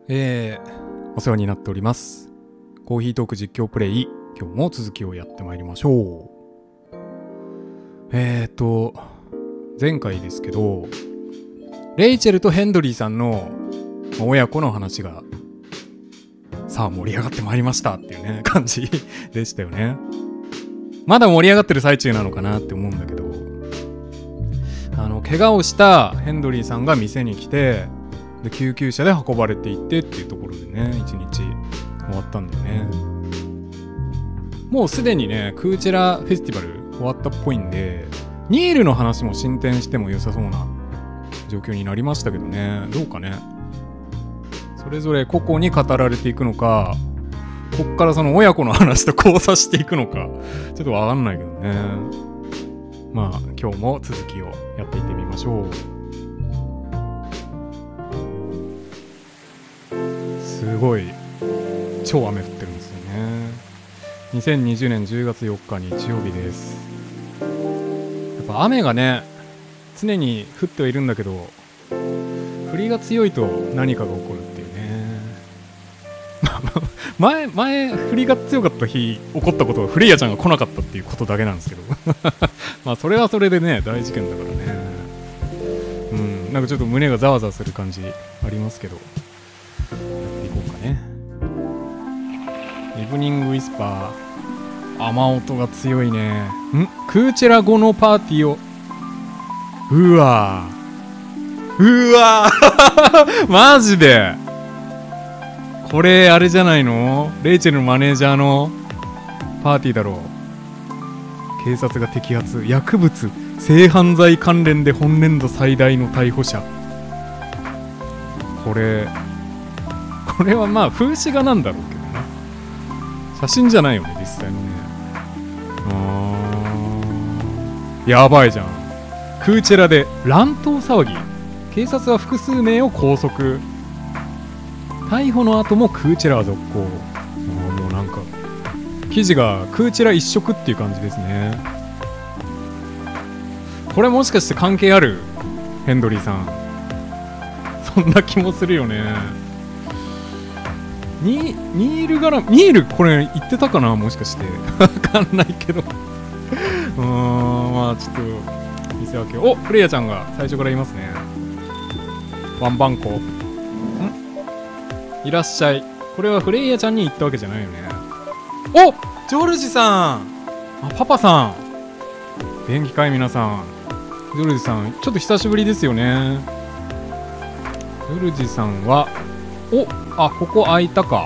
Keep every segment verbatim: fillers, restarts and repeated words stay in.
えー、お世話になっております。コーヒートーク実況プレイ、今日も続きをやってまいりましょう。えーと、前回ですけど、レイチェルとヘンドリーさんの親子の話が、さあ盛り上がってまいりましたっていうね、感じでしたよね。まだ盛り上がってる最中なのかなって思うんだけど、あの、怪我をしたヘンドリーさんが店に来て、で救急車で運ばれていってっていうところでね、一日終わったんだよね。もうすでにね、クーチェラフェスティバル終わったっぽいんで、ニールの話も進展しても良さそうな状況になりましたけどね。どうかね。それぞれ個々に語られていくのか、こっからその親子の話と交差していくのか、ちょっとわかんないけどね。まあ今日も続きをやっていってみましょう。すごい超雨降ってるんですよね。にせんにじゅうねんじゅうがつよっか日曜日です。やっぱ雨がね常に降ってはいるんだけど、降りが強いと何かが起こるっていうね。前前降りが強かった日起こったことはフレイヤちゃんが来なかったっていうことだけなんですけどまあそれはそれでね大事件だからね。うん、なんかちょっと胸がざわざわする感じありますけど、イブニングウィスパー、雨音が強いね。んクーチェラ後のパーティーを、うわーうわーマジでこれあれじゃないの、レイチェルのマネージャーのパーティーだろう。警察が摘発、薬物性犯罪関連で本年度最大の逮捕者。これこれはまあ風刺画なんだろうけどね、写真じゃないよね実際のね。あーやばいじゃん。クーチェラで乱闘騒ぎ、警察は複数名を拘束、逮捕の後もクーチェラは続行。もうなんか記事がクーチェラ一色っていう感じですね。これもしかして関係ある？ヘンドリーさん、そんな気もするよね。ニ, ニール絡み、ニールこれ言ってたかな、もしかしてわかんないけどうーん、まあちょっと見せ分け。お、フレイヤちゃんが最初からいますね。ワンバンコんいらっしゃい。これはフレイヤちゃんに言ったわけじゃないよね。お、ジョルジさん、あ、パパさん元気かい皆さん。ジョルジさんちょっと久しぶりですよね。ジョルジさんは、お、あ、ここ空いたか。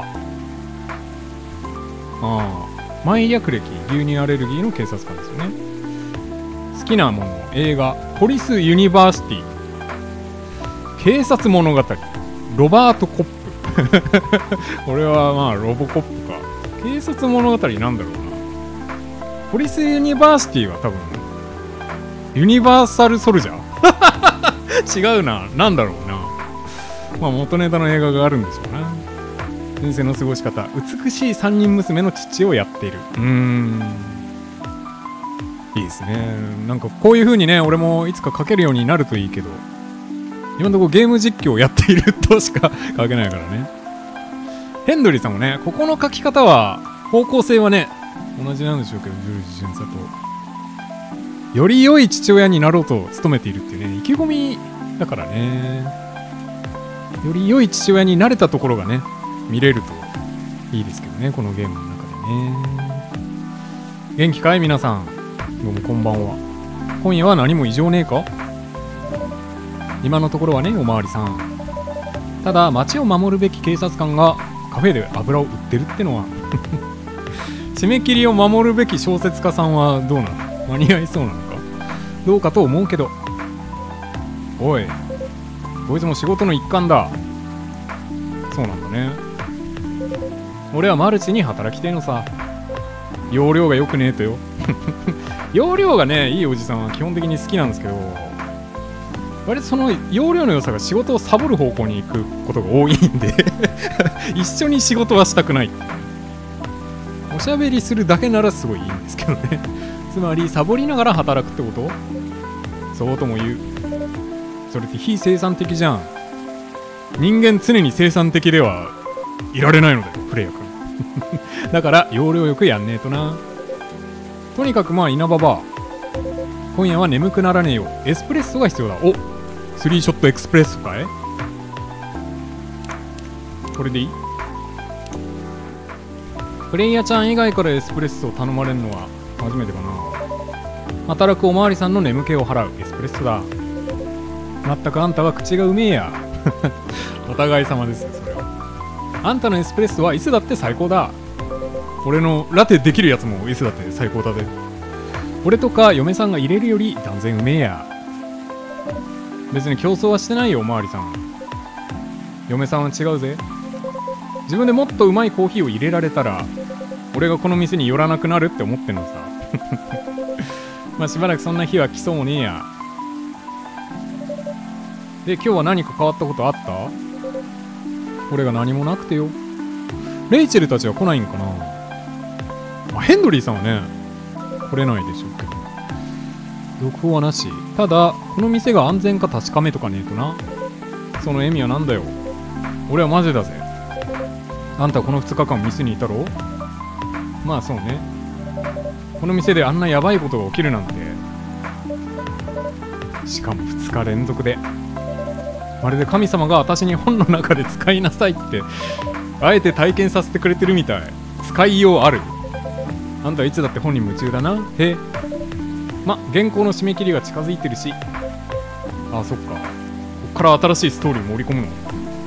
ああ、前略歴、牛乳アレルギーの警察官ですよね。好きなもの、映画、ポリス・ユニバーシティ、警察物語、ロバート・コップこれはまあロボコップか。警察物語なんだろうな。ポリス・ユニバーシティは多分ユニバーサル・ソルジャー違うな、なんだろうな。まあ元ネタの映画があるんでしょうな。人生の過ごし方、美しい三人娘の父をやっている。うーん、いいですね。なんかこういう風にね、俺もいつか書けるようになるといいけど、今のところゲーム実況をやっているとしか書けないからね。ヘンドリーさんもね、ここの書き方は方向性はね同じなんでしょうけど、ジョルジ巡査とより良い父親になろうと努めているっていうね、意気込みだからね。より良い父親になれたところがね見れるといいですけどね、このゲームの中でね。元気かい皆さん、どうもこんばんは。今夜は何も異常ねえか？今のところはね、おまわりさん。ただ街を守るべき警察官がカフェで油を売ってるってのは締め切りを守るべき小説家さんはどうなの？間に合いそうなのかどうかと思うけど。おい、こいつも仕事の一環だ。そうなんだね。俺はマルチに働きてえのさ。容量が良くねえとよ容量がねいいおじさんは基本的に好きなんですけど、割とその容量の良さが仕事をサボる方向に行くことが多いんで一緒に仕事はしたくない。おしゃべりするだけならすごいいいんですけどねつまりサボりながら働くってこと？そうとも言う。それって非生産的じゃん。 人間常に生産的ではいられないのだよフレイヤ君だから要領よくやんねえとな。とにかくまあ稲葉バー、今夜は眠くならねえよ。エスプレッソが必要だ。おスリーショットエクスプレッソかい。これでいい。プレイヤーちゃん以外からエスプレッソを頼まれるのは初めてかな。働くおまわりさんの眠気を払うエスプレッソだ。まったくあんたは口がうめえやお互い様ですよそれは。あんたのエスプレッソはいつだって最高だ。俺のラテできるやつもいつだって最高だぜ。俺とか嫁さんが入れるより断然うめえや。別に競争はしてないよおまわりさん。嫁さんは違うぜ。自分でもっとうまいコーヒーを入れられたら俺がこの店に寄らなくなるって思ってんのさまあしばらくそんな日は来そうもねえや。で今日は何か変わったことあった？俺が何もなくてよ。レイチェルたちは来ないんかな。あヘンドリーさんはね来れないでしょうけど、続報はなし。ただこの店が安全か確かめとかねえとな。その意味はなんだよ。俺はマジだぜ。あんたこのふつかかん店にいたろ。まあそうね。この店であんなヤバいことが起きるなんて、しかもふつか連続で。まるで神様が私に本の中で使いなさいってあえて体験させてくれてるみたい。使いようある。あんたいつだって本に夢中だな。へえ。ま、原稿の締め切りが近づいてるし。あ、そっか。こっから新しいストーリー盛り込むの。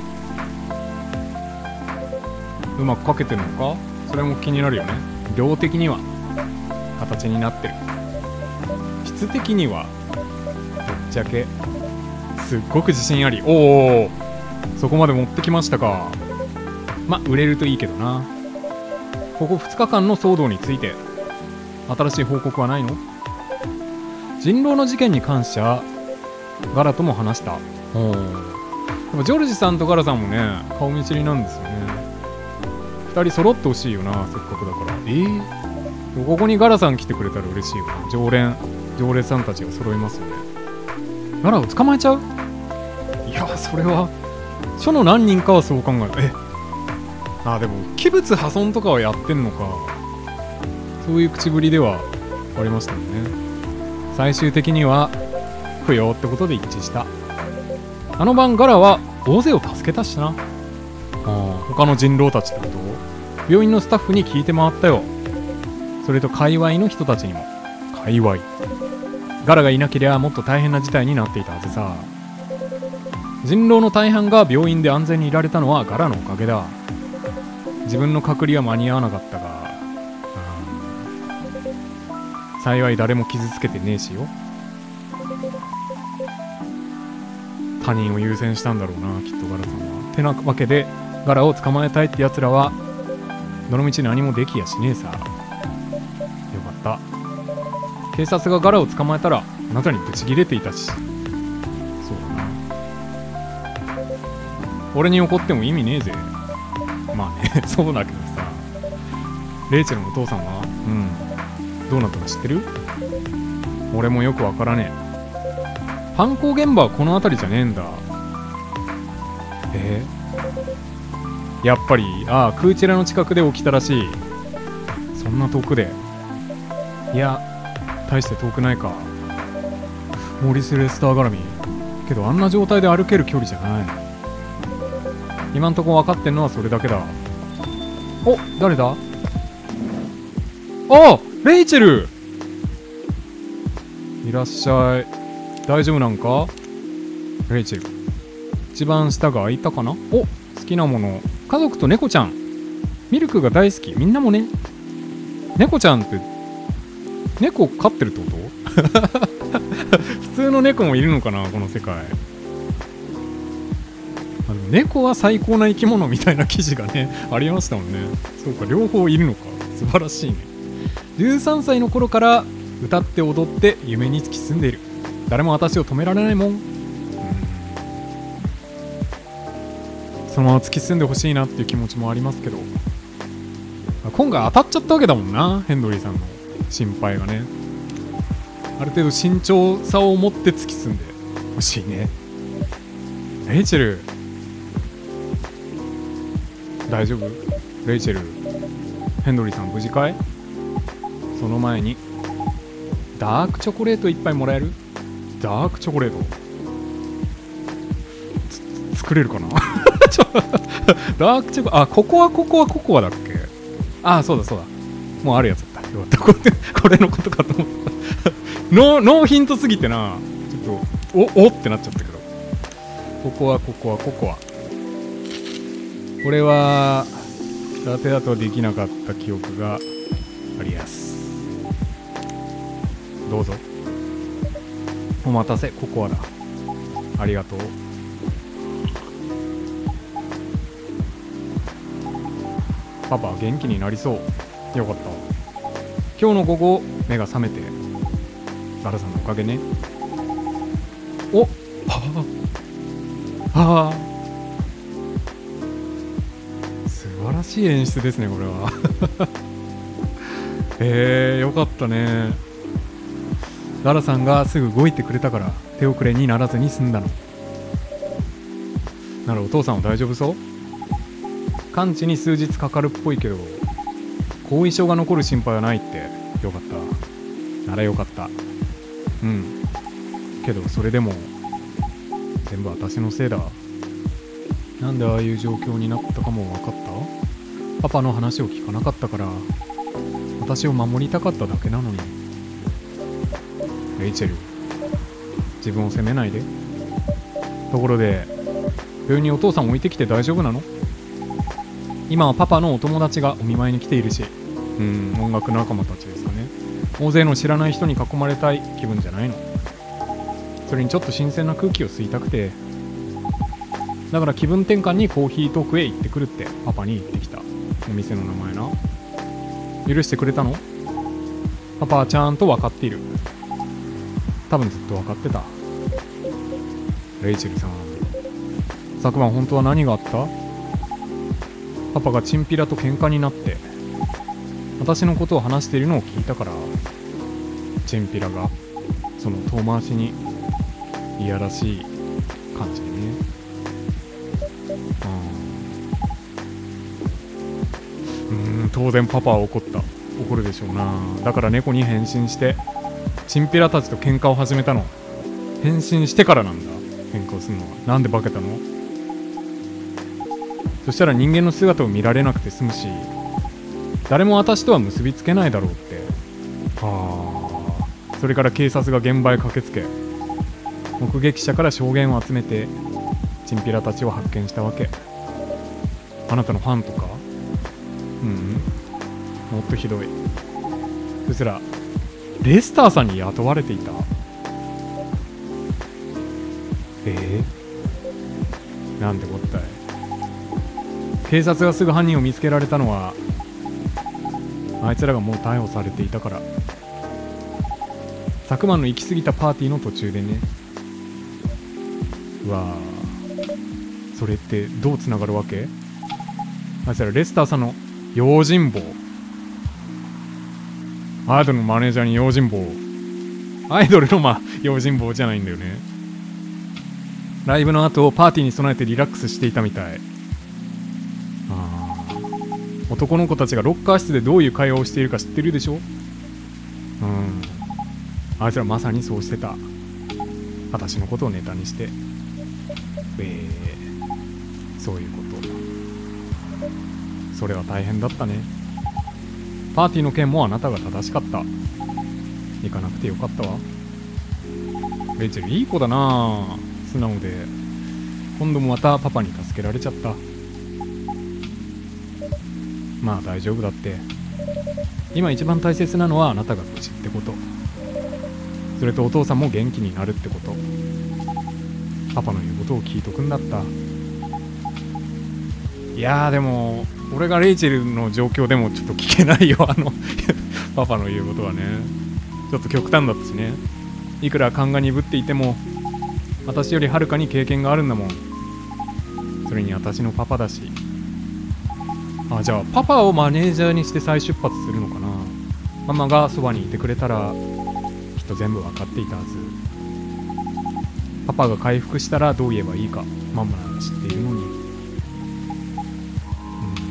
うまく書けてるのか、それも気になるよね。量的には形になってる。質的にはぶっちゃけすっごく自信あり。おお、そこまで持ってきましたか。ま、売れるといいけどな。ここふつかかんの騒動について新しい報告はないの？人狼の事件に関してはガラとも話した。おでもジョルジさんとガラさんもね顔見知りなんですよね。ふたり揃ってほしいよな、せっかくだから。えー、ここにガラさん来てくれたら嬉しいよな。常連常連さんたちが揃いますよね。ガラを捕まえちゃう？いやそれは書の何人かはそう考える。えあでも器物破損とかはやってんのか。そういう口ぶりではありましたよね。最終的には不要ってことで一致した。あの晩ガラは大勢を助けたしな。あ他の人狼たちってこと？病院のスタッフに聞いて回ったよ。それと界隈の人たちにも。界隈ガラがいなけりゃもっと大変な事態になっていたはずさ。人狼の大半が病院で安全にいられたのはガラのおかげだ。自分の隔離は間に合わなかったが、幸い誰も傷つけてねえしよ。他人を優先したんだろうなきっとガラさんは。てなわけでガラを捕まえたいってやつらはどのみち何もできやしねえさ。よかった。警察がガラを捕まえたらあなたにブチギレていたし。そうだな。俺に怒っても意味ねえぜ。まあねそうだけどさ。レイチェルのお父さんはうんどうなったか知ってる？俺もよくわからねえ。犯行現場はこの辺りじゃねえんだ。えー、やっぱりああクーチェラの近くで起きたらしい。そんな遠くで？いや大して遠くないか。モリス・レスター絡みけどあんな状態で歩ける距離じゃない。今んとこ分かってんのはそれだけだ。お誰だ？あレイチェルいらっしゃい。大丈夫なんかレイチェル。一番下が開いたかな。お好きなもの家族と猫ちゃん。ミルクが大好き。みんなもね。猫ちゃんって猫飼ってるってこと普通の猫もいるのかなこの世界。あでも猫は最高な生き物みたいな記事がねありましたもんね。そうか両方いるのか。素晴らしいね。じゅうさんさいの頃から歌って踊って夢に突き進んでいる。誰も私を止められないもん。うんそのまま突き進んでほしいなっていう気持ちもありますけど、今回当たっちゃったわけだもんなヘンドリーさんの心配がね。ある程度慎重さを持って突き進んでほしいね。レイチェル大丈夫？レイチェル、ヘンドリーさん無事かい？その前にダークチョコレートいっぱいもらえる？ダークチョコレート作れるかなちょダークチョコ、あ、ココアココアココアだっけ？あ、そうだそうだ、もうあるやつだった。よかった、これこれのことかと思ったノーノーヒントすぎてな、ちょっとおおってなっちゃったけど。ココアココアココア、これはラテだとできなかった記憶があります。どうぞ。お待たせ、ココアだ。ありがとう。パパ元気になりそう。よかった。今日の午後目が覚めて、ガラさんのおかげね。おっ、はあはあ、素晴らしい演出ですねこれはえー、よかったね。ガラさんがすぐ動いてくれたから手遅れにならずに済んだの。ならお父さんは大丈夫そう？完治に数日かかるっぽいけど後遺症が残る心配はないって。よかった。ならよかった。うん。けどそれでも全部私のせいだ。なんでああいう状況になったかも分かった？パパの話を聞かなかったから私を守りたかっただけなのに。レイチェル、自分を責めないで。ところで病院にお父さん置いてきて大丈夫なの？今はパパのお友達がお見舞いに来ているし、うん、音楽仲間たちですかね。大勢の知らない人に囲まれたい気分じゃないの？それにちょっと新鮮な空気を吸いたくて、だから気分転換にコーヒートークへ行ってくるってパパに言ってきた。お店の名前な。許してくれたの？パパはちゃんと分かっている。多分ずっと分かってた。レイチェルさん、昨晩本当は何があった？パパがチンピラと喧嘩になって私のことを話しているのを聞いたから、チンピラがその遠回しにいやらしい感じでね。うん、うーん、当然パパは怒った。怒るでしょうな。だから猫に変身してチンピラたちと喧嘩を始めたの。変身してからなんだ、喧嘩をするのは。なんで化けたの？そしたら人間の姿を見られなくて済むし、誰も私とは結びつけないだろうって。はあ。それから警察が現場へ駆けつけ、目撃者から証言を集めてチンピラたちを発見したわけ。あなたのファンとか？うん、もっとひどい。そしたらレスターさんに雇われていた。えー、なんでこったい。警察がすぐ犯人を見つけられたのはあいつらがもう逮捕されていたから。昨晩の行き過ぎたパーティーの途中でね。うわー、それってどうつながるわけ？あいつらレスターさんの用心棒。アイドルのマネージャーに用心棒。アイドルのまあ用心棒じゃないんだよね。ライブの後パーティーに備えてリラックスしていたみたい。あー、男の子たちがロッカー室でどういう会話をしているか知ってるでしょ？うん、あいつらまさにそうしてた。私のことをネタにして。えー、そういうこと。それは大変だったね。パーティーの件もあなたが正しかった。行かなくてよかったわ。レイチェルいい子だなぁ。素直で。今度もまたパパに助けられちゃった。まあ大丈夫だって。今一番大切なのはあなたが無事ってこと。それとお父さんも元気になるってこと。パパの言うことを聞いとくんだった。いやーでも俺がレイチェルの状況でもちょっと聞けないよ、あのパパの言うことはね。ちょっと極端だったしね。いくら勘が鈍っていても私よりはるかに経験があるんだもん。それに私のパパだし。あ、じゃあパパをマネージャーにして再出発するのかな。ママがそばにいてくれたらきっと全部分かっていたはず。パパが回復したらどう言えばいいかママなら知っているのに。うん、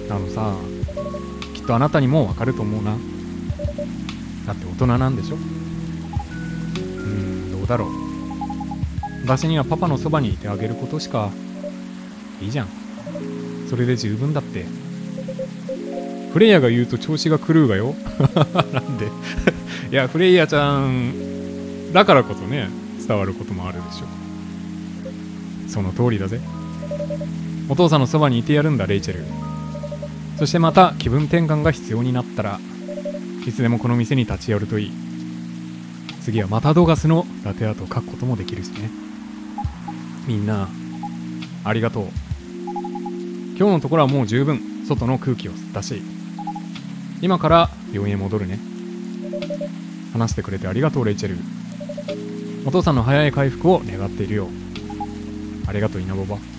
あのさ、きっとあなたにもわかると思うな。だって大人なんでしょ。うーん、どうだろう。私にはパパのそばにいてあげることしかいいじゃん。それで十分だって。フレイヤが言うと調子が狂うがよ。なんでいや、フレイヤちゃんだからこそね、伝わることもあるでしょ。その通りだぜ。お父さんのそばにいてやるんだ、レイチェル。そしてまた気分転換が必要になったらいつでもこの店に立ち寄るといい。次はマタドガスのラテアートを描くこともできるしね。みんなありがとう。今日のところはもう十分外の空気を吸ったし、今から病院へ戻るね。話してくれてありがとう、レイチェル。お父さんの早い回復を願っているよ。ありがとう、イナボバ。うん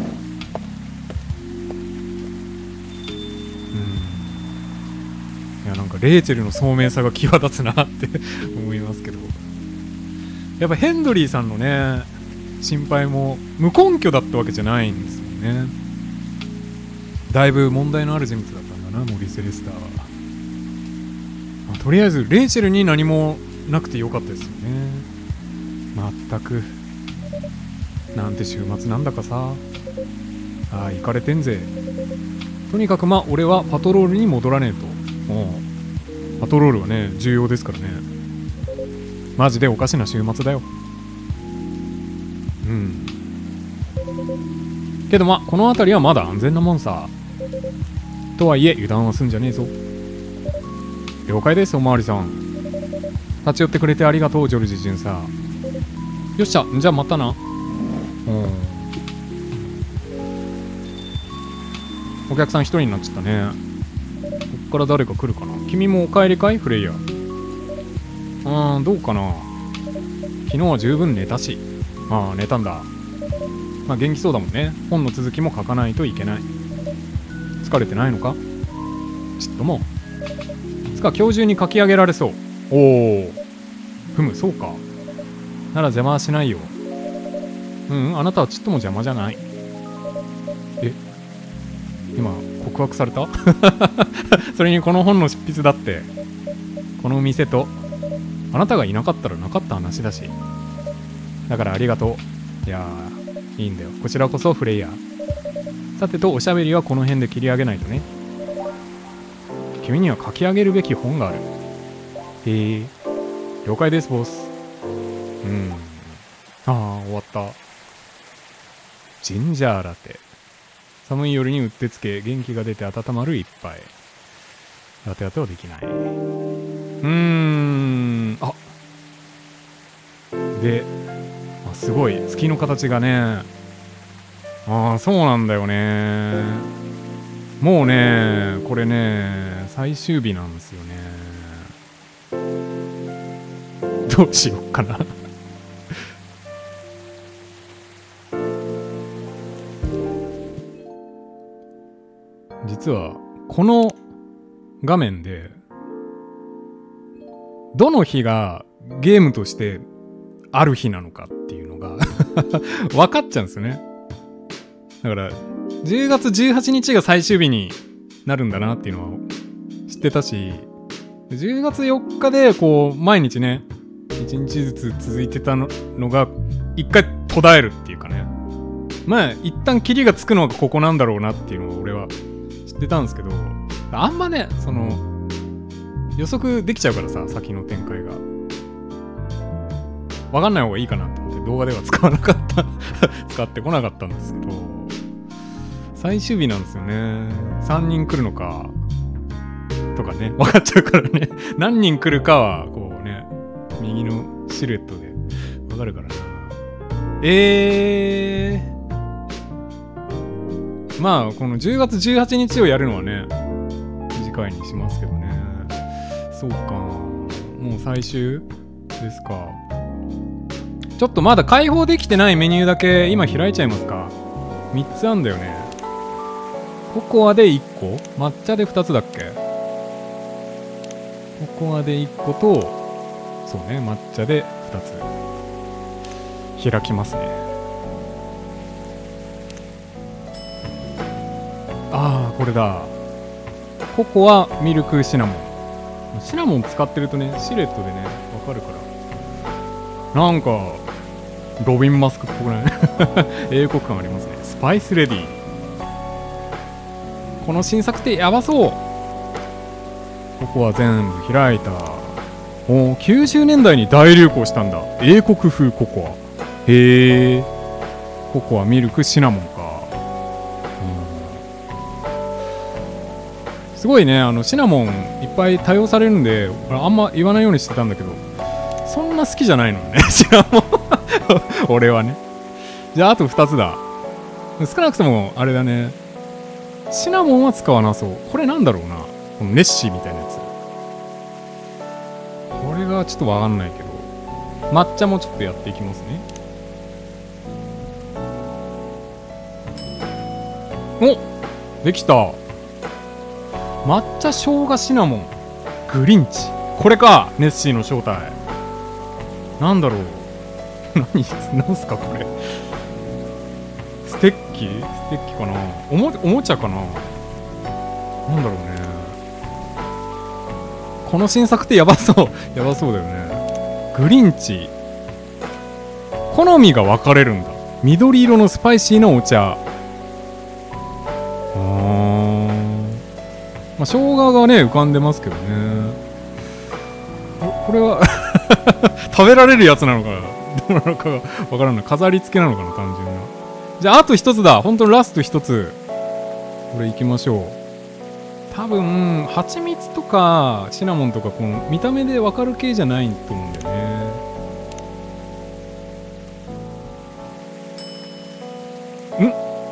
、いや、なんかレイチェルの聡明さが際立つなって思いますけど、やっぱヘンドリーさんのね心配も無根拠だったわけじゃないんですよね。だいぶ問題のある人物だったんだな、モリス・レスターは。まあ、とりあえずレイチェルに何もなくてよかったですよね。まったくなんて週末なんだかさ。ああ、行かれてんぜ。とにかくまあ俺はパトロールに戻らねえと。もうパトロールはね重要ですからね。マジでおかしな週末だよ。うん。けどまあこの辺りはまだ安全なもんさ。とはいえ油断はすんじゃねえぞ。了解です、おまわりさん。立ち寄ってくれてありがとう、ジョルジ巡査。よっしゃ、じゃあまたな。うん。お客さん一人になっちゃったね。こっから誰か来るかな。君もお帰りかい、フレイヤ。うーん、どうかな。昨日は十分寝たし。ああ、寝たんだ。まあ元気そうだもんね。本の続きも書かないといけない。疲れてないのか。ちっとも。つか今日中に書き上げられそう。おお。ふむ、そうか。なら邪魔はしないよ。うん、あなたはちっとも邪魔じゃない。え、今告白されたそれにこの本の執筆だってこの店とあなたがいなかったらなかった話だし。だからありがとう。いやー、いいんだよ。こちらこそフレイヤ。さてとおしゃべりはこの辺で切り上げないとね。君には書き上げるべき本がある。へえ、了解ですボス。うん、ああ、終わった。ジンジャーラテ。寒い夜にうってつけ元気が出て温まる一杯。ラテアテはできない。うーん、あで、あ、すごい月の形がね。ああ、そうなんだよね。もうねこれね最終日なんですよね。どうしようかな実はこの画面でどの日がゲームとしてある日なのかっていうのが分かっちゃうんですよね。だからじゅうがつじゅうはちにちが最終日になるんだなっていうのは知ってたし、じゅうがつよっかでこう毎日ねいちにちずつ続いてたのが一回途絶えるっていうかね、まあ一旦キリがつくのがここなんだろうなっていうのを俺は知ってたんですけど、あんまねその予測できちゃうからさ、先の展開が分かんない方がいいかなと思って動画では使わなかった使ってこなかったんですけど、最終日なんですよね。さんにん来るのかとかね分かっちゃうからね何人来るかはこうね右のシルエットで分かるからな。えーまあこのじゅうがつじゅうはちにちをやるのはね次回にしますけどね。そうか、もう最終ですか。ちょっとまだ開放できてないメニューだけ今開いちゃいますか。みっつあんだよね。ココアでいっこ、抹茶でふたつだっけ。ココアでいっこと、そうね、抹茶でふたつ開きますね。ああ、これだ。 ココアミルクシナモン。シナモン使ってるとねシルエットでねわかるから、なんかロビンマスクっぽくない英国感ありますね。スパイスレディ。この新作ってやばそう。ここは全部開いた。おー、きゅうじゅうねんだいに大流行したんだ、英国風ココア。へえ、ココアミルクシナモンか。うん、すごいね、あのシナモンいっぱい多用されるんであんま言わないようにしてたんだけど、そんな好きじゃないのねシナモン俺はね。じゃああとふたつだ。少なくともあれだね、シナモンは使わなそう。これなんだろうな、このネッシーみたいなやつ。これがちょっとわかんないけど、抹茶もちょっとやっていきますね。お、できた。抹茶生姜シナモングリンチ。これか、ネッシーの正体。なんだろう何、なんすかこれ。ステッキステッキかな、おもおもちゃかな、なんだろうね。この新作ってやばそうやばそうだよね。グリンチ、好みが分かれるんだ。緑色のスパイシーなお茶。あー、まあ生姜がね浮かんでますけどね。これは食べられるやつなのかどうなのかが分からない。飾り付けなのかな、単純な。じゃああと一つだ、本当にラスト一つ。これいきましょう。多分蜂蜜とかシナモンとかこの見た目で分かる系じゃないと思うんだよね。ん、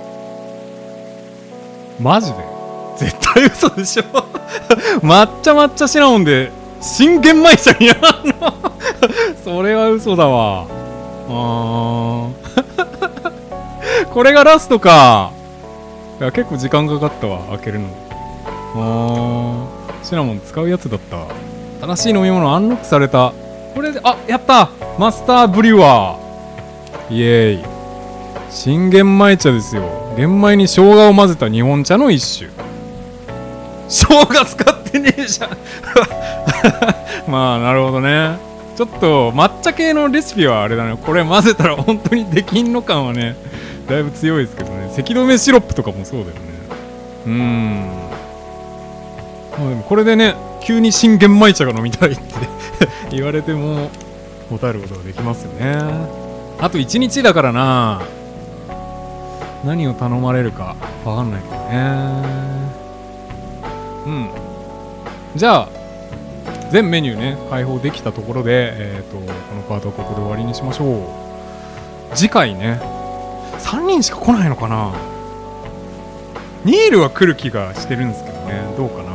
マジで絶対嘘でしょ抹茶抹茶シナモンで信玄米茶になるのそれは嘘だわ。あーこれがラストか。いや結構時間かかったわ、開けるの。あー、シナモン使うやつだった。新しい飲み物アンロックされた。これで、あ、やった、マスターブリュワー。イエーイ。信玄米茶ですよ。玄米に生姜を混ぜた日本茶の一種。生姜使ってねえじゃんまあなるほどね。ちょっと抹茶系のレシピはあれだね、これ混ぜたら本当にできんの感はねだいぶ強いですけどね。咳止めシロップとかもそうだよね。うーん、まあでもこれでね急に信玄米茶が飲みたいって言われても答えることができますよね。あといちにちだからな、何を頼まれるかわかんないけどね。うん、じゃあ全メニューね開放できたところで、えーとこのパートはここで終わりにしましょう。次回ねさんにんしか来ないのかな。ニールは来る気がしてるんですけどね、どうかな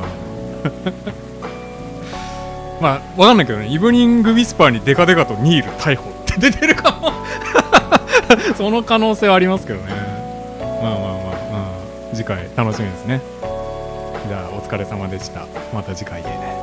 まあわかんないけどね、イブニングウィスパーにデカデカとニール逮捕って出てるかもその可能性はありますけどね。まあまあまあ、まあ、次回楽しみですね。じゃあお疲れ様でした。また次回で。